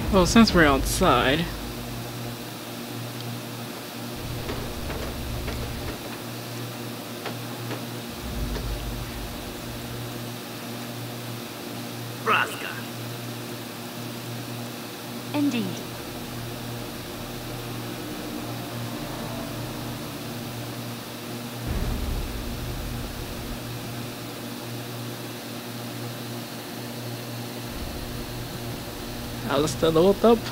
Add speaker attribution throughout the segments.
Speaker 1: Well, since we're outside...
Speaker 2: Indeed.
Speaker 1: Alistair load up.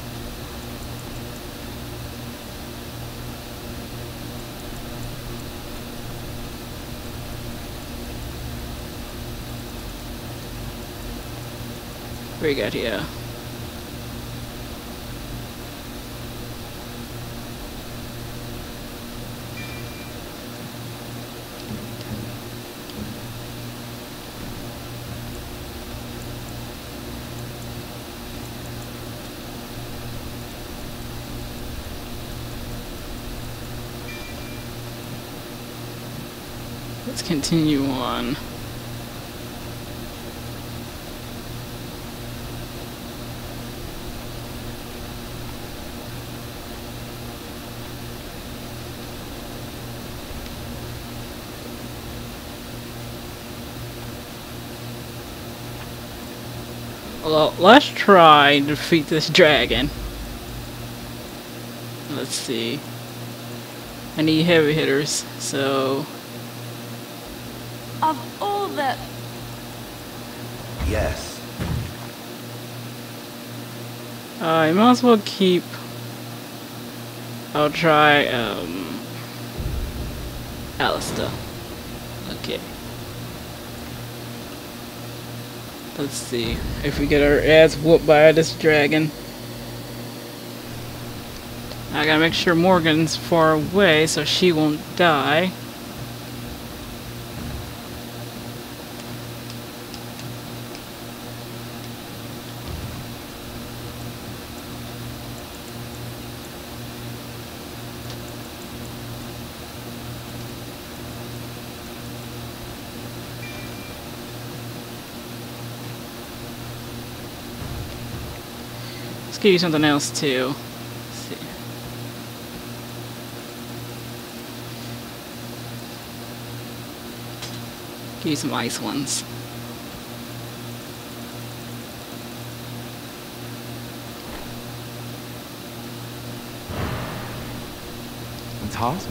Speaker 1: What we got here? Let's continue on. Well, let's try and defeat this dragon. Let's see. I need heavy hitters, so...
Speaker 2: Of all the...
Speaker 3: Yes.
Speaker 1: I might as well keep... I'll try, Alistair. Okay. Let's see if we get our ass whooped by this dragon. I gotta make sure Morgan's far away so she won't die. Let's give you something else too. Let's see. Give you some ice ones.
Speaker 3: Task?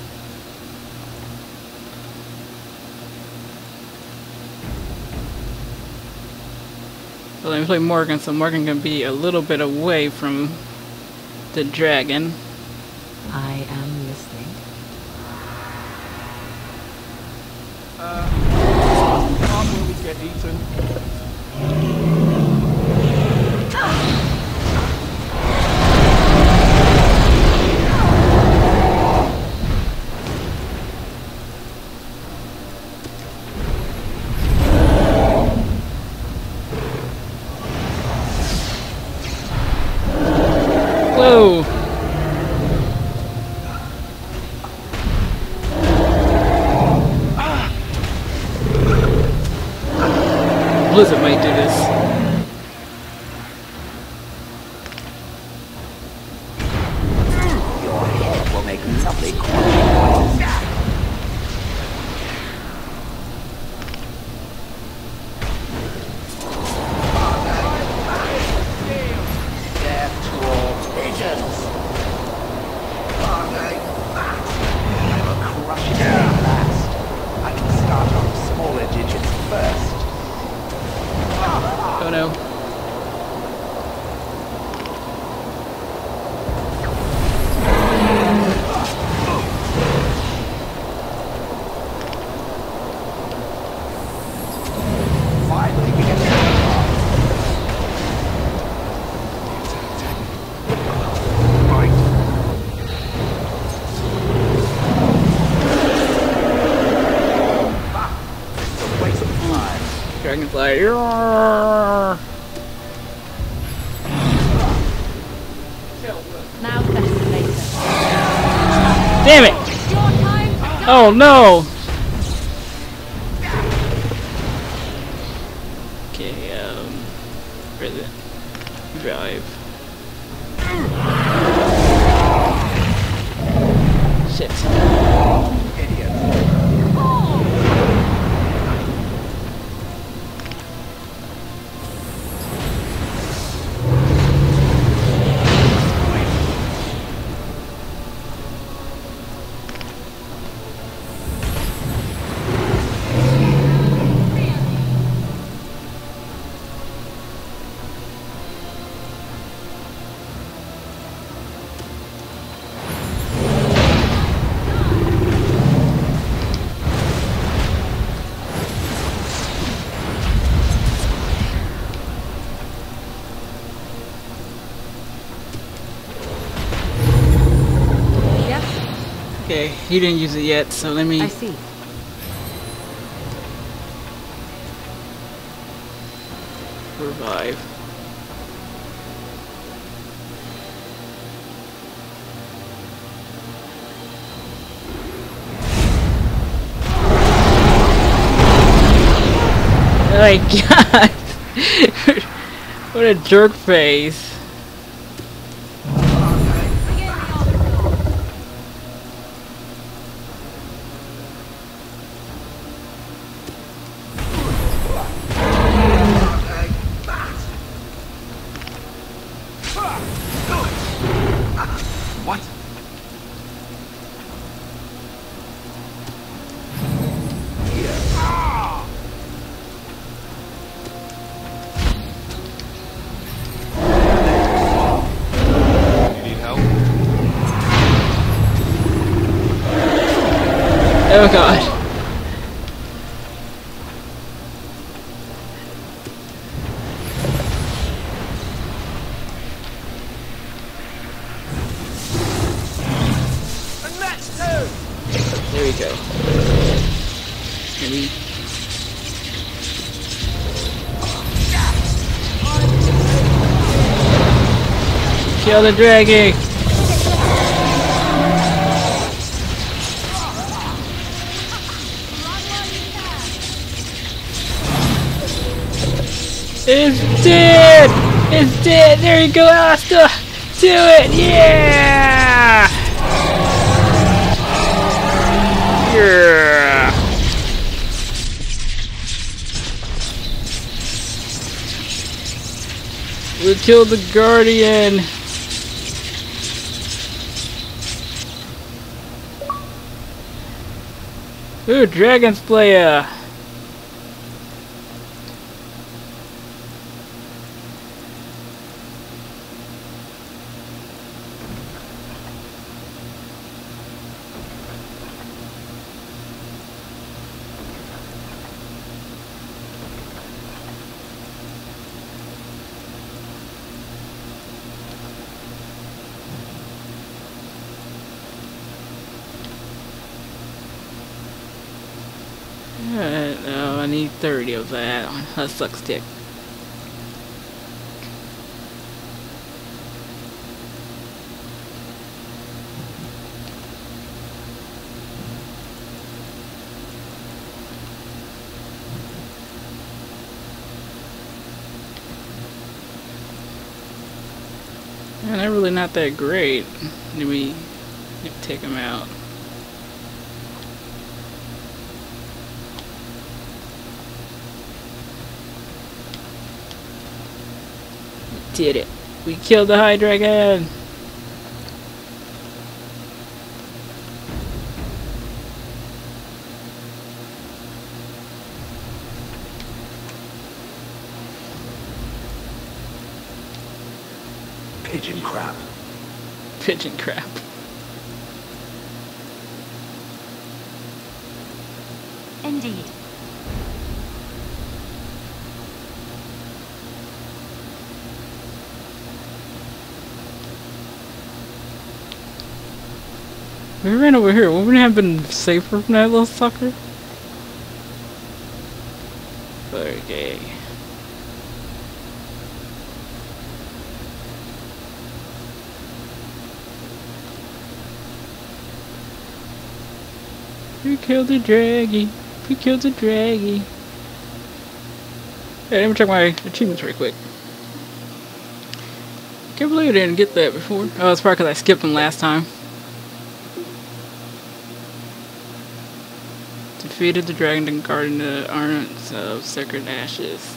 Speaker 1: Well, let me play Morgan so Morgan can be a little bit away from the dragon.
Speaker 4: I am listening.
Speaker 5: When we get eaten.
Speaker 1: Whoa! Blizzard might do this.
Speaker 3: Your head will make lovely quality. Death to all pigeons. Are they fat? I will crush it at last. I can start on smaller digits first.
Speaker 1: Oh no.
Speaker 3: Finally, we get to
Speaker 1: Dragonfly. Roar.
Speaker 2: Now better later.
Speaker 1: Damn it!
Speaker 2: It's your time to die.
Speaker 1: Oh no! Okay, where is it? Drive. Okay, he didn't use it yet, so let me
Speaker 4: I see.
Speaker 1: revive. Oh my god! What a jerk face.
Speaker 3: What? You need help?
Speaker 1: Oh god.
Speaker 3: And that's two!
Speaker 1: There we go. Maybe. Kill the dragon! It's dead! It's dead! There you go, Asta! Do it! Yeah! Yeah! We killed the Guardian! Ooh, Dragon Slayer! Oh, I need 30 of that. That sucks dick. Man, they're really not that great. Let me take them out. Did it. We killed the High Dragon!
Speaker 3: Pigeon crap.
Speaker 1: Pigeon crap.
Speaker 2: Indeed.
Speaker 1: We ran over here. Wouldn't it have been safer from that little sucker? Okay. We killed the draggy. We killed the draggy. Hey, let me check my achievements real quick. Can't believe I didn't get that before. Oh, it's probably because I skipped them last time. Defeated the dragon and guarded the ornaments of sacred ashes.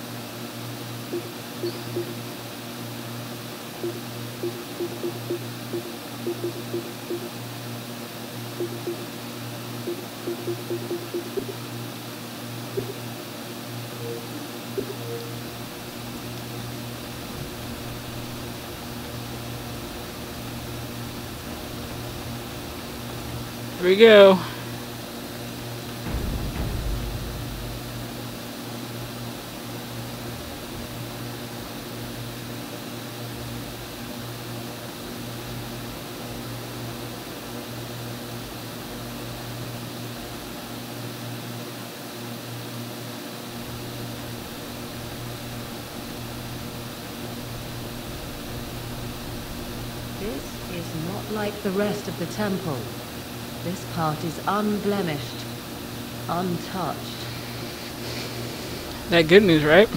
Speaker 1: Here we go.
Speaker 4: It's not like the rest of the temple. This part is unblemished, untouched.
Speaker 1: That good news, right?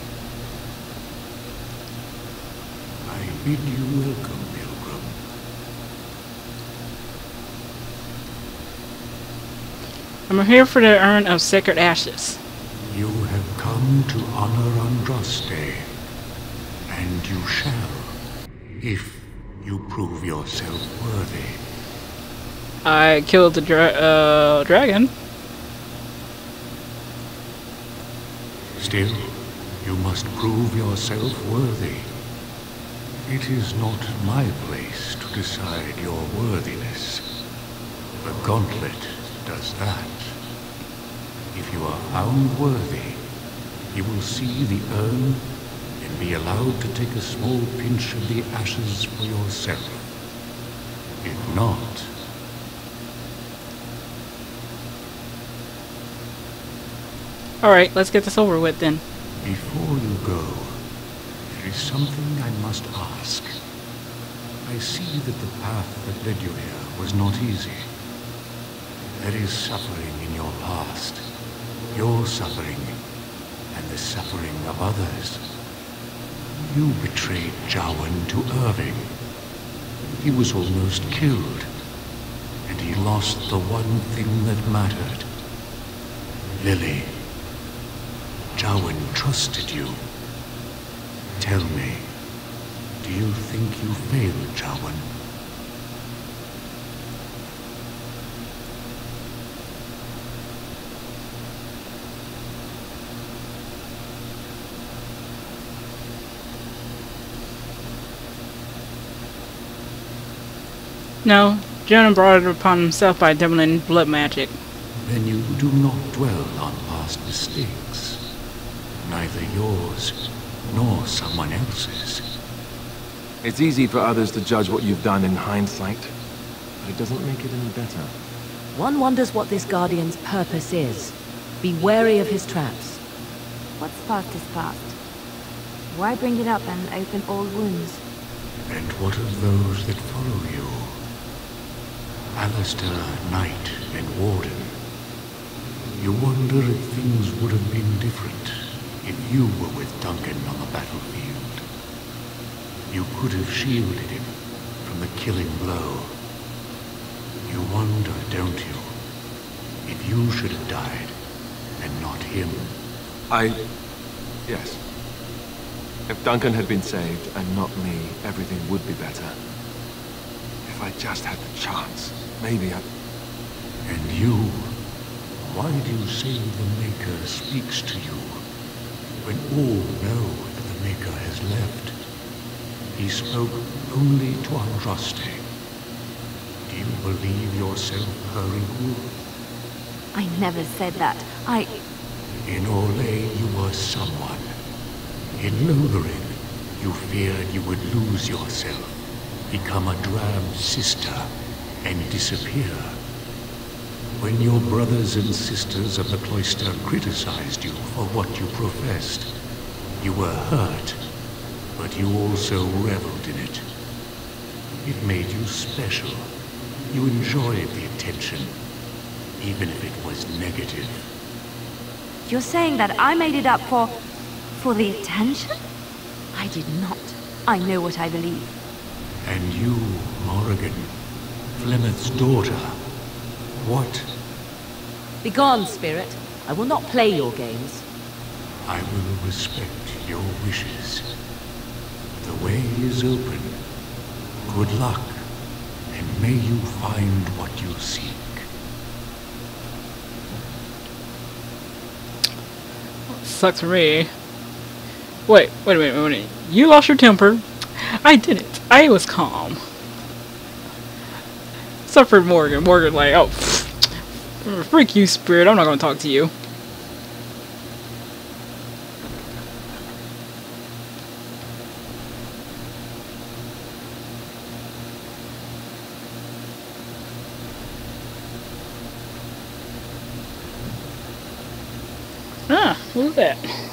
Speaker 6: I bid you welcome, pilgrim.
Speaker 1: I'm here for the urn of sacred ashes.
Speaker 6: You have come to honor Andraste, and you shall, if you prove yourself worthy.
Speaker 1: I killed the dragon.
Speaker 6: Still, you must prove yourself worthy. It is not my place to decide your worthiness. The gauntlet does that. If you are found worthy, you will see the urn and be allowed to take a small pinch of the ashes for yourself. If not...
Speaker 1: Alright, let's get this over with then.
Speaker 6: Before you go, there is something I must ask. I see that the path that led you here was not easy. There is suffering in your past. Your suffering, and the suffering of others. You betrayed Jowan to Irving. He was almost killed, and he lost the one thing that mattered. Lily. Jowan trusted you. Tell me, do you think you failed Jowan?
Speaker 1: No, Jonah brought it upon himself by doubling blood magic.
Speaker 6: Then you do not dwell on past mistakes. Neither yours, nor someone else's.
Speaker 7: It's easy for others to judge what you've done in hindsight, but it doesn't make it any better.
Speaker 4: One wonders what this Guardian's purpose is. Be wary of his traps.
Speaker 2: What's past is past. Why bring it up and open old wounds?
Speaker 6: And what of those that follow you? Alistair, Knight, and Warden. You wonder if things would have been different if you were with Duncan on the battlefield. You could have shielded him from the killing blow. You wonder, don't you, if you should have died and not him?
Speaker 7: Yes. If Duncan had been saved and not me, everything would be better. If I just had the chance, maybe I...
Speaker 6: And you, why do you say the Maker speaks to you, when all know that the Maker has left? He spoke only to Andraste. Do you believe yourself her equal?
Speaker 2: I never said that.
Speaker 6: In Orlais you were someone. In Lothering, you feared you would lose yourself, become a drab sister, and disappear. When your brothers and sisters of the cloister criticized you for what you professed, you were hurt, but you also reveled in it. It made you special. You enjoyed the attention, even if it was negative.
Speaker 2: You're saying that I made it up for the attention? I did not. I know what I believe.
Speaker 6: And you, Morrigan, Flemeth's daughter, what?
Speaker 4: Begone, spirit. I will not play your games.
Speaker 6: I will respect your wishes. The way is open. Good luck, and may you find what you seek.
Speaker 1: Sucks for me. Wait a minute. You lost your temper. I didn't. I was calm. Suffered Morgan. Morgan like, oh, freak you, spirit. I'm not gonna talk to you. Ah, who's that?